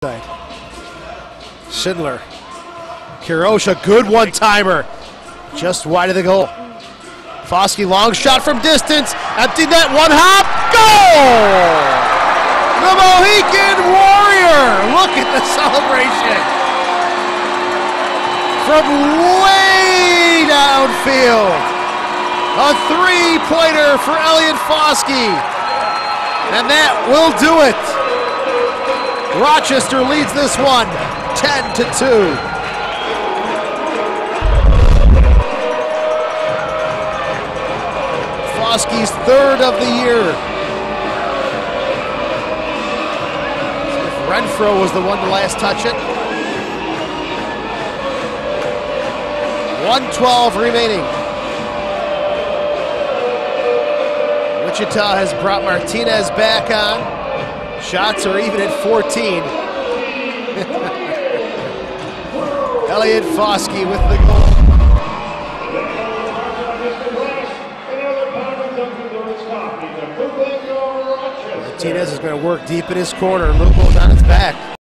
Schindler. Kirosha, good one-timer. Just wide of the goal. Fauske, long shot from distance. Empty net, one hop, goal! The Mohican Warrior! Look at the celebration. From way downfield. A three-pointer for Elliot Fauske. And that will do it. Rochester leads this one 10-2. Fauske's third of the year. Renfro was the one to last touch it. 1:12 remaining. Wichita has brought Martinez back on. Shots are even at 14. Elliot Fauske with the goal. Martinez is going to work deep in his corner. Lugo's on his back.